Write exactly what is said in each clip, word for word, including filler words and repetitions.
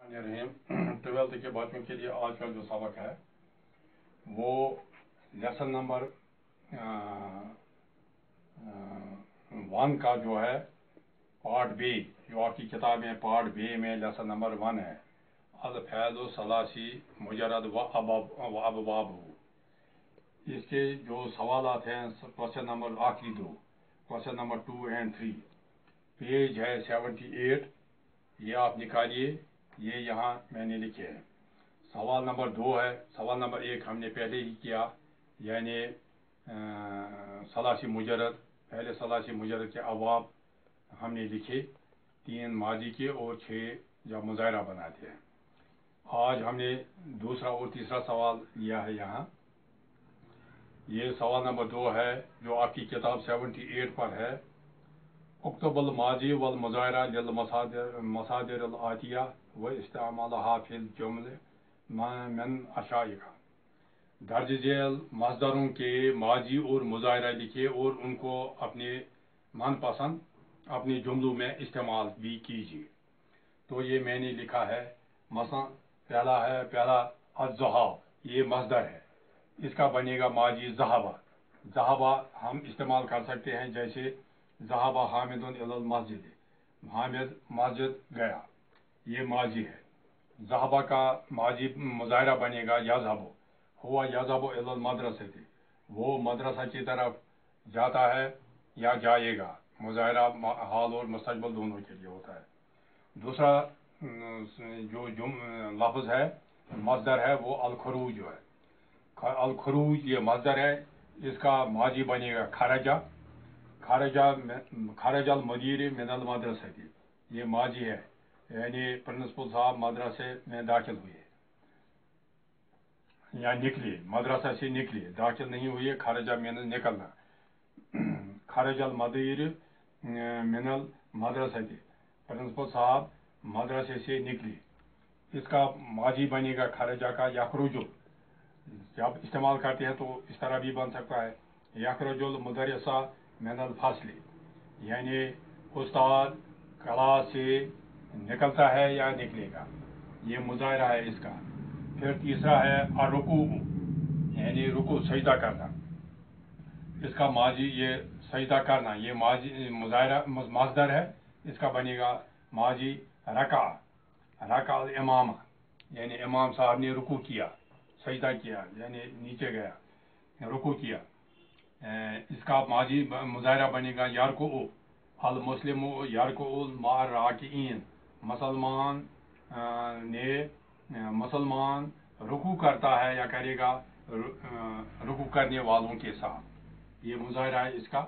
रहीम twelfth के बच्चों के लिए आज का जो सबक है वो लेसन नंबर वन का जो है पार्ट बी, जो आपकी किताब में पार्ट बी में लेसन नंबर वन है। अल फैज़ सलासी मुजरद व अबवाब। इसके जो सवालात हैं क्वेश्चन नंबर आखिरी दो, question number two and three, page है सेवेंटी एट, ये आप निकालिए। ये यहाँ मैंने लिखे हैं। सवाल नंबर दो है, सवाल नंबर एक हमने पहले ही किया, यानी सलासी मुजरद, पहले सलासी मुजरद के अवाब हमने लिखे, तीन माजी के और छः जब मुजाहरा बनाते हैं। आज हमने दूसरा और तीसरा सवाल लिया है यहाँ। ये सवाल नंबर दो है जो आपकी किताब सेवेंटी एट पर है। उक्तबल माजी वल मुजाहरा लिल मसादिर अल आतिया व इस्तेमालहा फिल जुमले मन अशाइका। दर्ज झेल मसदरों के माजी और मुजाहरा लिखे और उनको अपने मनपसंद अपने जुमलों में इस्तेमाल भी कीजिए। तो ये मैंने लिखा है। मसला पहला है, पहला अज़्ज़हाब, ये मसदर है, इसका बनेगा माजी ज़हाबा। ज़हाबा हम इस्तेमाल कर सकते हैं, जैसे ज़हाबा हामिदुन इलल मस्जिद, हामिद मस्जिद गया, ये माजी है। ज़हाबा का माजी मुजाहरा बनेगा यज़हबु, हुआ यज़हबु इलल मदरसति, वो मदरसा की तरफ जाता है या जाएगा। मुजाहरा हाल और मुस्तक़बिल दोनों के लिए होता है। दूसरा जो जुम लफ्ज़ है, मसदर है, वो अल खुरूज है। अल खुरूज ये मसदर है, इसका माजी बनेगा खरजा, खरजा खरजल मदीर मिनल मदरसती, ये माजी है, यानी प्रिंसिपल साहब मदरसे में दाखिल हुए या निकले, मदरसा से निकले, दाखिल नहीं हुए, खरजा में निकलना। खरजल मदीर मिनल मदरसती, प्रिंसिपल साहब मदरसे से निकले, इसका माजी बनेगा खरजा का यखरुजु। जब इस्तेमाल करते हैं तो इस तरह भी बन सकता है, यखरुजुल मुदर्रिसा मिनल फस्ल, यानी उस्ताद क्लास से निकलता है या निकलेगा, ये मुजाहरा है इसका। फिर तीसरा है अर्रुकू, यानी रुकू सजदा करना, इसका माजी ये सजदा करना, ये माजी मुजाहरा मसदर है, इसका बनेगा माजी रका, रका अल इमामा, यानी इमाम साहब ने रुकू किया, सजदा किया, यानी नीचे गया, रुकू किया, इसका माजी मुजाहरा बनेगा यारको अल मुस्लिम यारको मार राकिईन, मुसलमान ने मुसलमान रुकू करता है या करेगा रुकू करने वालों के साथ, ये मुजाहरा है इसका।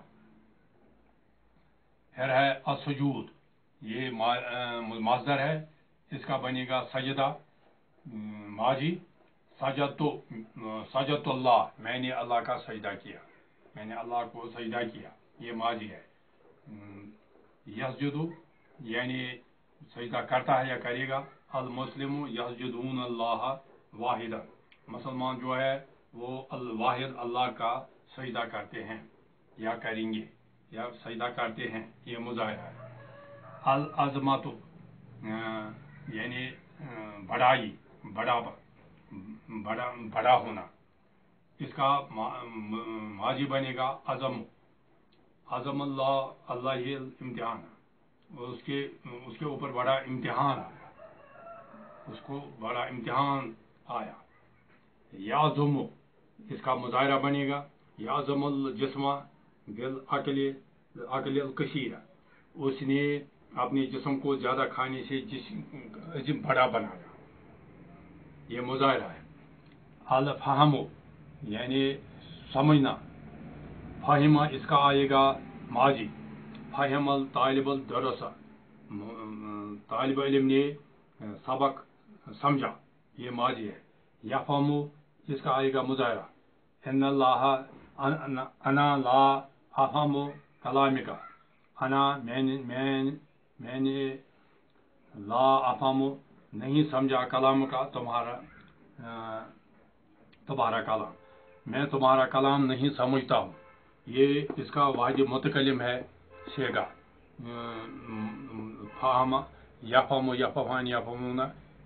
फिर है असजूद, ये मसदर है, इसका बनेगा सजदा, माजी सजदतु सजदतुल्लाह, मैंने अल्लाह का सजदा किया, मैंने अल्लाह को सजदा किया, ये माजी है। यस्जुदु यानी सजदा करता है या करेगा। अल मुस्लिम यस्जुदून अल्लाह वाहिदन, मुसलमान जो है वो अल वाहिद अल्लाह का सजदा करते हैं या करेंगे या सजदा करते हैं, ये मुजाहरा है। अल अज़मतु यानी बड़ाई, बड़ा बड़ा बड़ा होना, इसका माजी बनेगा अज़म, अज़म अल्लाह अल्लाह ही इम्तिहान, उसके उसके ऊपर बड़ा इम्तिहान आया, उसको बड़ा इम्तिहान आया। याज़ुमु, इसका मुजाहरा बनेगा याज़मुल जिस्मा बिल अकल अकल कसीरा, उसने अपने जिस्म को ज़्यादा खाने से जिस्म बड़ा बनाया, ये मुजाहरा है। अल फहमु यानी समझना, फाहिमा इसका आएगा माजी, फाहिमल तालिबल दरसा, तालिब इल्म ने सबक समझा, ये माजी है। यफहमु इसका आएगा मुजाहरा, इन्नल्लाह अना ला अफहमु कलामिका, अना मैंने मैं मैंने ला अफहमु नहीं समझा कलाम का, तुम्हारा तुम्हारा कलाम, मैं तुम्हारा कलाम नहीं समझता हूँ, ये इसका वाजिब मुतकलिम है सेगा। फाहमा यफहमु यफहमान यफहमूना,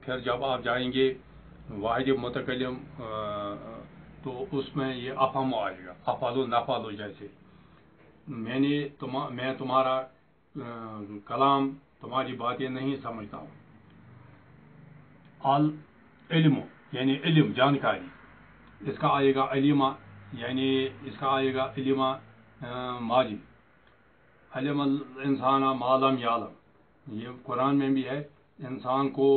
پھر جب آپ جائیں گے واحد متکلم تو اس میں یہ افہم آئے گا، افعلو نفعلو جیسے میں نے تما میں تمہارا کلام تمہاری باتیں نہیں سمجھتا ہوں. العلم یعنی علم جانکاری، اس کا آئے گا علما، یعنی اس کا آئے گا علما ماضی. علم الانسان ما لم یعلم، یہ قرآن میں بھی ہے، انسان کو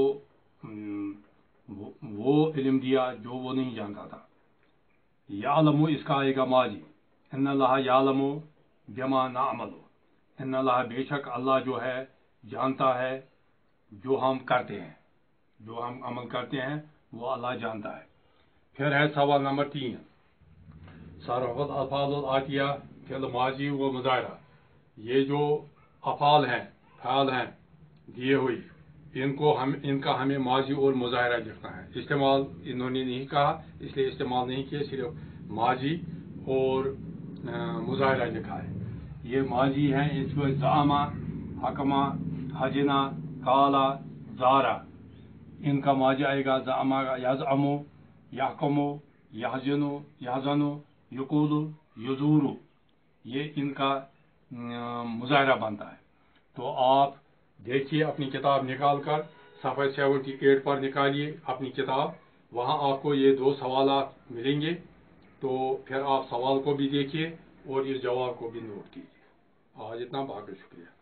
وہ علم دیا جو وہ نہیں جانتا تھا. یعلم اس کا آئے گا ماضی، ان اللہ یعلم بما نعمل، ان اللہ بے شک اللہ جو ہے جانتا ہے جو ہم کرتے ہیں، جو ہم عمل کرتے ہیں وہ اللہ جانتا ہے. پھر ہے سوال نمبر تین، صرف الافعال الآتیہ فعل ماضی و مضارع. یہ جو افعال ہیں، فعال ہیں دیے ہوئی، ان کو ہم ان کا ہمیں ماضی اور مضارع لکھنا ہے. استعمال انہوں نے نہیں کہا اس لیے استعمال نہیں کیا، صرف ماضی اور مضارع لکھا ہے. یہ ماضی ہیں، اس کو زعما، حکما، حجنا، کالا، زارا. ان کا ماضی آئے گا زعما، یزعمو، یحکمو، یحزنو، یحزنو، یقولو، یزورو. یہ ان کا مظاہرہ بنتا ہے. تو آپ دیکھیے اپنی کتاب نکال کر صفحہ سیونٹی ایٹ پر نکالیے اپنی کتاب، وہاں آپ کو یہ دو سوالات ملیں گے. تو پھر آپ سوال کو بھی دیکھیے اور اس جواب کو بھی نوٹ کیجیے. آج اتنا، باقی شکریہ.